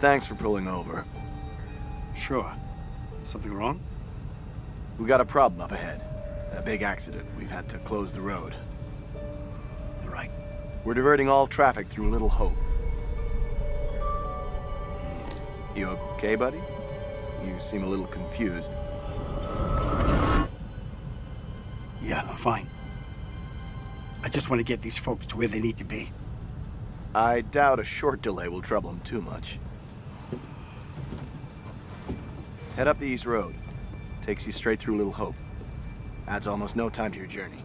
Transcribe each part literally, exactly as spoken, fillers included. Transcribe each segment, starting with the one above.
Thanks for pulling over. Sure. Something wrong? We got a problem up ahead. A big accident. We've had to close the road. You're right. We're diverting all traffic through Little Hope. You okay, buddy? You seem a little confused. Yeah, I'm fine. I just want to get these folks to where they need to be. I doubt a short delay will trouble them too much. Head up the East Road. Takes you straight through Little Hope. Adds almost no time to your journey.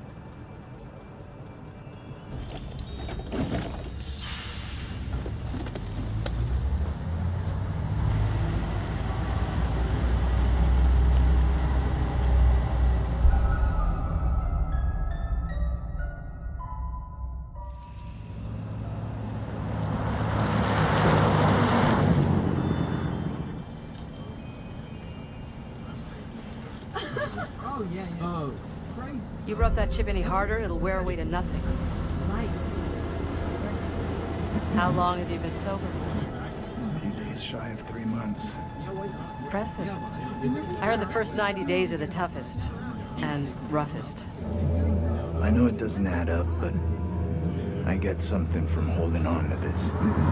You rub that chip any harder, it'll wear away to nothing. How long have you been sober? A few days shy of three months. Impressive. I heard the first ninety days are the toughest and roughest. I know it doesn't add up, but I get something from holding on to this.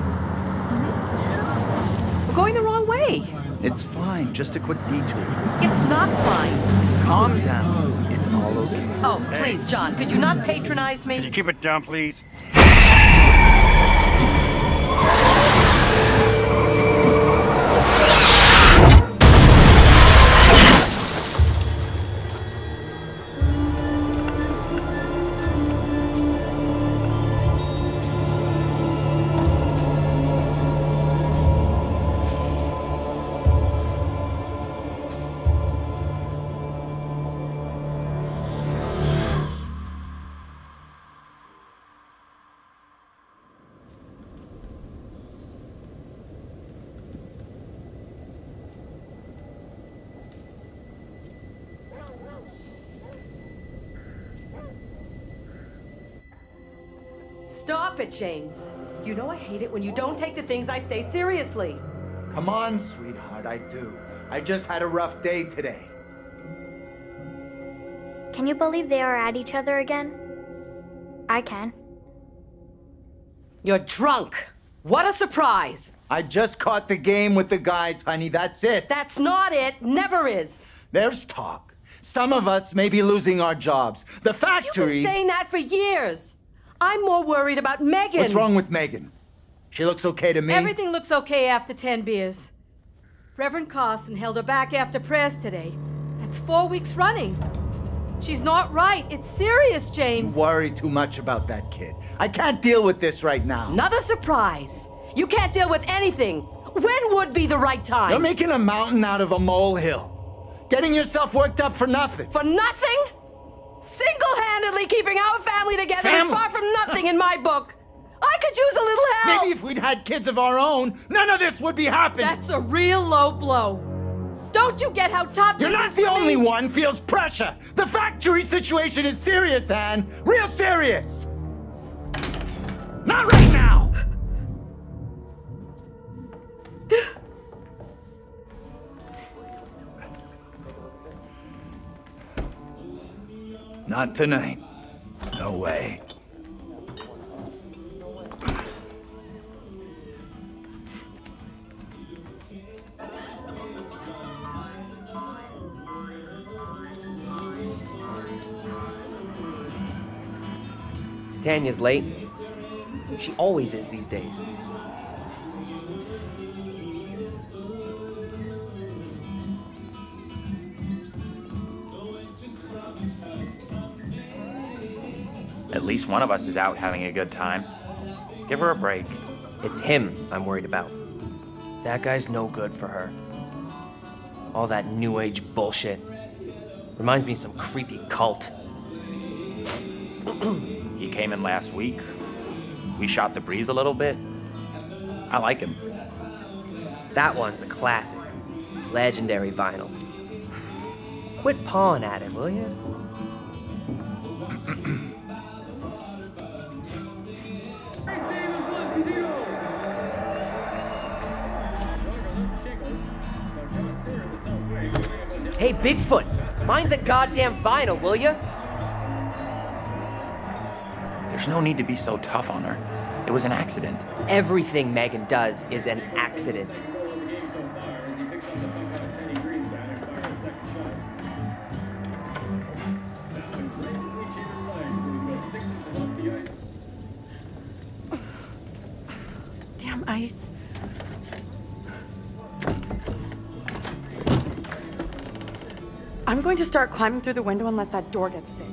We're going the wrong way. It's fine, just a quick detour. It's not fine. Calm down. It's all okay. Oh, please, John, could you not patronize me? Can you keep it down, please? Stop it, James. You know I hate it when you don't take the things I say seriously. Come on, sweetheart, I do. I just had a rough day today. Can you believe they are at each other again? I can. You're drunk. What a surprise. I just caught the game with the guys, honey, that's it. That's not it. Never is. There's talk. Some of us may be losing our jobs. The factory... You've been saying that for years. I'm more worried about Megan. What's wrong with Megan? She looks okay to me. Everything looks okay after ten beers. Reverend Carson held her back after prayers today. That's four weeks running. She's not right. It's serious, James. You worry too much about that kid. I can't deal with this right now. Another surprise. You can't deal with anything. When would be the right time? You're making a mountain out of a molehill. Getting yourself worked up for nothing. For nothing? Single-handedly keeping our family together Family. is far from nothing in my book. I could use a little help. Maybe if we'd had kids of our own, none of this would be happening. That's a real low blow. Don't you get how tough You're this not is the for only me? one feels pressure. The factory situation is serious, Anne. Real serious. Not right now. Not tonight. No way. Tanya's late. She always is these days. At least one of us is out having a good time. Give her a break. It's him I'm worried about. That guy's no good for her. All that new age bullshit. Reminds me of some creepy cult. He came in last week. We shot the breeze a little bit. I like him. That one's a classic. Legendary vinyl. Quit pawing at him, will you? Hey, Bigfoot, mind the goddamn vinyl, will ya? There's no need to be so tough on her. It was an accident. Everything Megan does is an accident. Damn ice. I'm going to start climbing through the window unless that door gets fixed.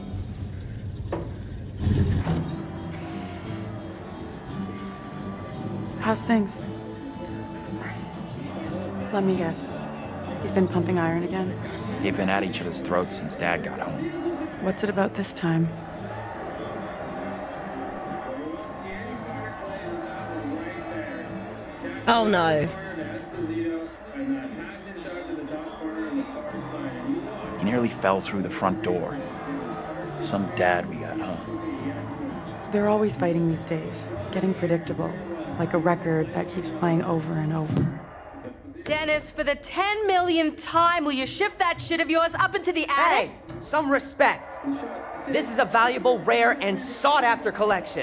How's things? Let me guess. He's been pumping iron again? They've been at each other's throats since Dad got home. What's it about this time? Oh no. He nearly fell through the front door. Some dad we got, huh? They're always fighting these days, getting predictable, like a record that keeps playing over and over. Dennis, for the ten millionth time, will you shift that shit of yours up into the attic? Hey, some respect. This is a valuable, rare, and sought-after collection.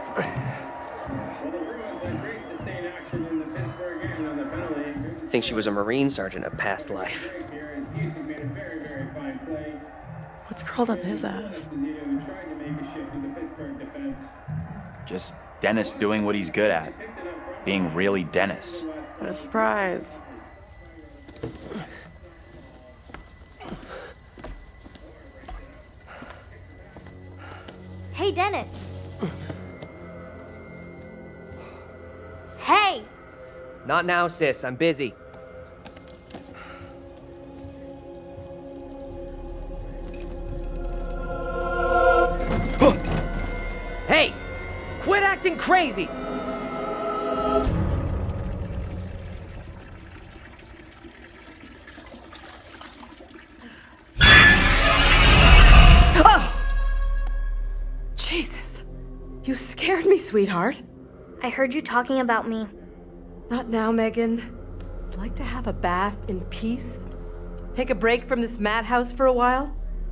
Think she was a Marine sergeant in a past life. What's curled up his ass? Just Dennis doing what he's good at. Being really Dennis. What a surprise. Hey, Dennis. Hey! Not now, sis. I'm busy. Hey! Quit acting crazy! Oh! Jesus. You scared me, sweetheart. I heard you talking about me. Not now, Megan. I'd like to have a bath in peace. Take a break from this madhouse for a while.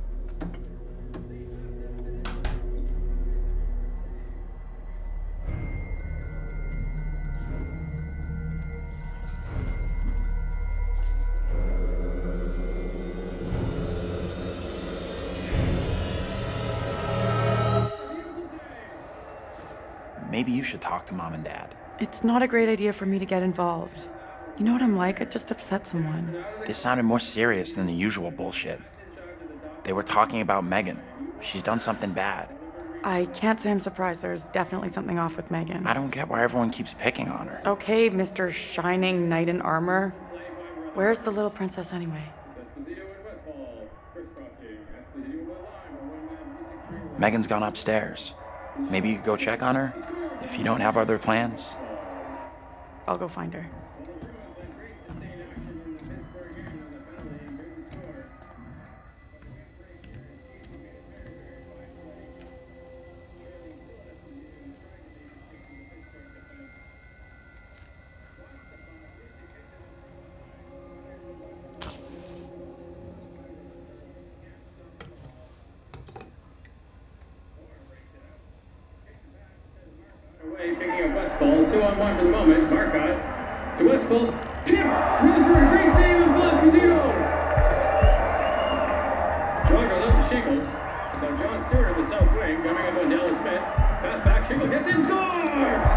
Maybe you should talk to Mom and Dad. It's not a great idea for me to get involved. You know what I'm like? I'd just upset someone. This sounded more serious than the usual bullshit. They were talking about Megan. She's done something bad. I can't say I'm surprised. There's definitely something off with Megan. I don't get why everyone keeps picking on her. Okay, Mister Shining Knight in Armor. Where's the little princess anyway? Megan's gone upstairs. Maybe you could go check on her, if you don't have other plans. I'll go find her. Picking up Westfall, two on one for the moment. Marcotte to Westfall. Tip! Rutherford, great save and Blasquezino! Jogger left to Shingle. So John Stewart in the south wing coming up on Dallas Smith. Pass back, Shingle gets in, scores!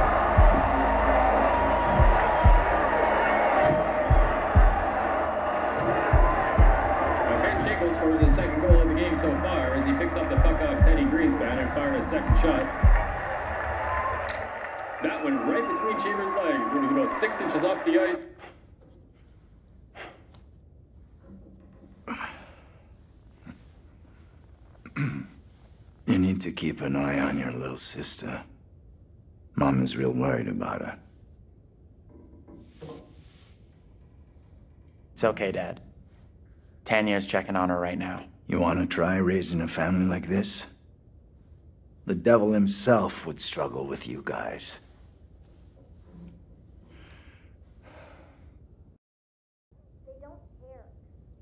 Now Ben Shingle scores his second goal of the game so far as he picks up the puck off Teddy Greenspan and fired a second shot. That went right between Cheever's legs when he was about six inches off the ice. You need to keep an eye on your little sister. Mom is real worried about her. It's okay, Dad. Tanya's checking on her right now. You want to try raising a family like this? The devil himself would struggle with you guys.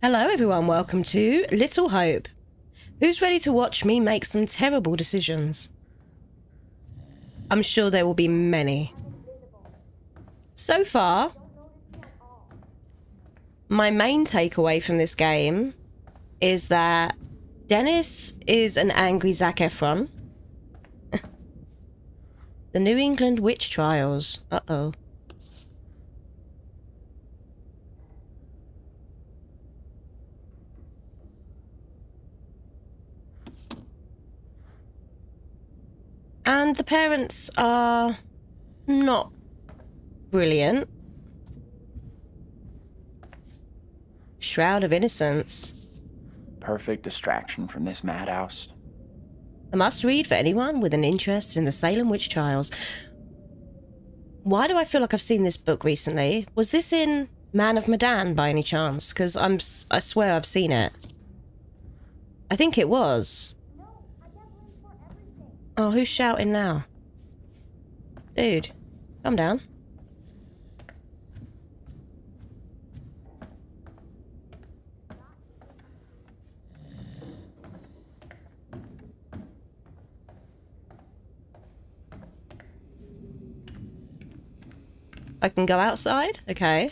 Hello everyone, welcome to Little Hope. Who's ready to watch me make some terrible decisions? I'm sure there will be many. So far, my main takeaway from this game is that Dennis is an angry Zac Efron. The New England Witch Trials. Uh-oh. And the parents are not brilliant. Shroud of Innocence. Perfect distraction from this madhouse. A must-read for anyone with an interest in the Salem Witch Trials. Why do I feel like I've seen this book recently? Was this in Man of Medan by any chance? Because I'm, I swear I've seen it. I think it was. Oh, who's shouting now? Dude, calm down. I can go outside? Okay.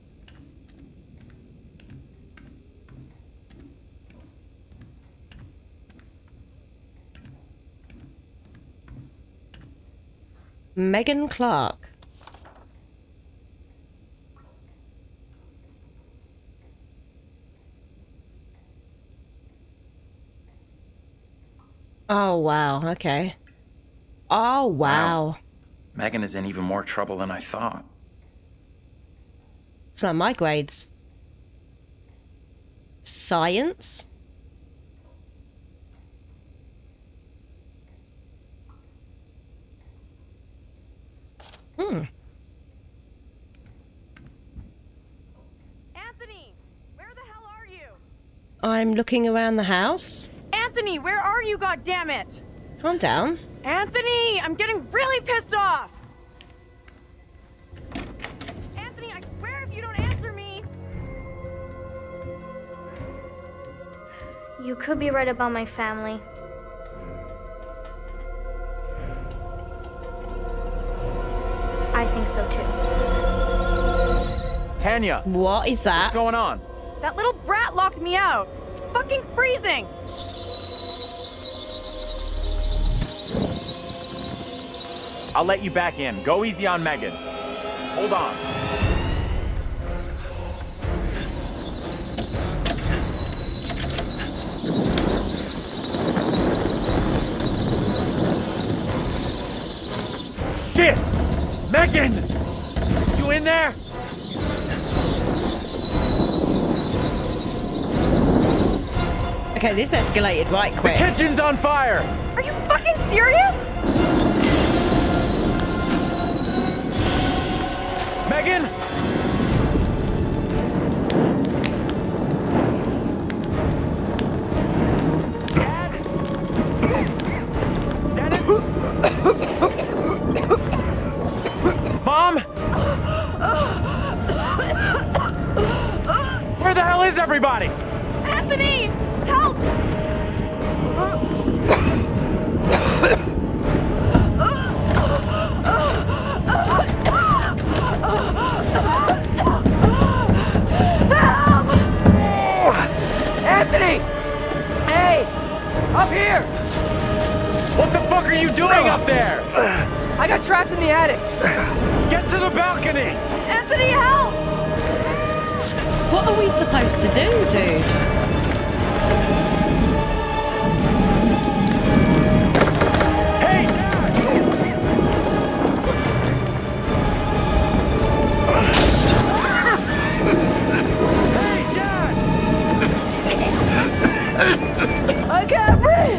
Megan Clark. Oh, wow. Okay. Oh, wow. Wow. Megan is in even more trouble than I thought. It's not my grades. Science? Hmm. Anthony, where the hell are you? I'm looking around the house. Anthony, where are you, goddammit? Calm down. Anthony, I'm getting really pissed off. Anthony, I swear if you don't answer me. You could be right about my family. I think so too. Tanya! What is that? What's going on? That little brat locked me out. It's fucking freezing. I'll let you back in. Go easy on Megan. Hold on. Shit! Megan! You in there? Okay, this escalated right The quick. kitchen's on fire! Are you fucking serious? Megan! Dad? Dennis? Mom? Where the hell is everybody? Anthony, help! Anthony! Hey! Up here! What the fuck are you doing up there? I got trapped in the attic. Get to the balcony! Anthony, help! What are we supposed to do, dude? Hey, Dad! Hey, Dad! I can't breathe!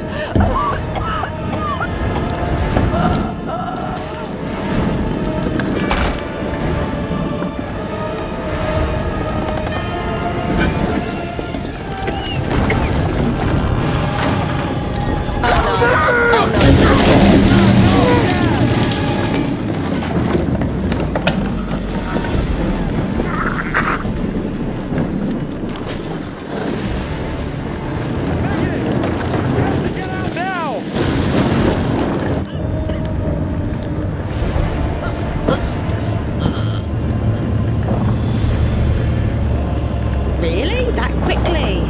Really? That quickly?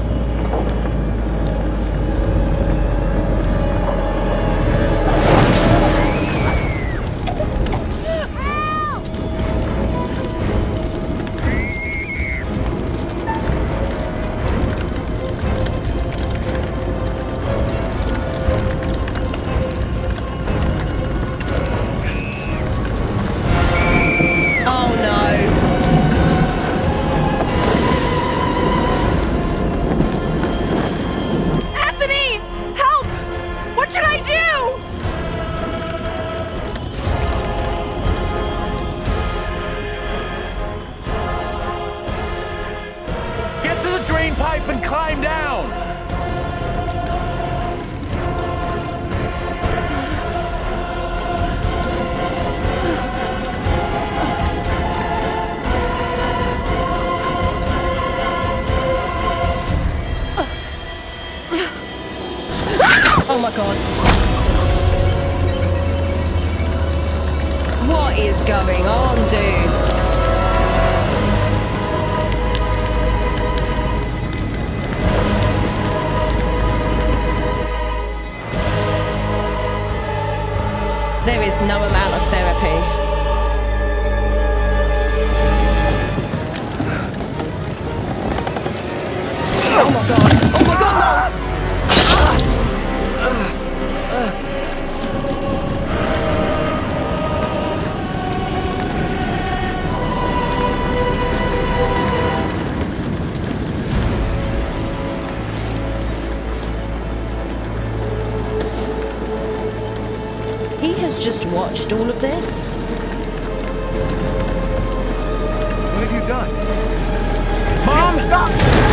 Pipe and climb down! Oh my god. What is going on, dudes? There is no amount of therapy. Oh my god. Oh my god, no! He has just watched all of this. What have you done? Mom, stop!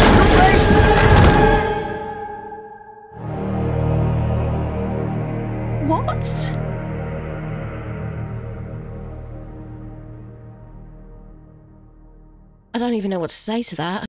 What? I don't even know what to say to that.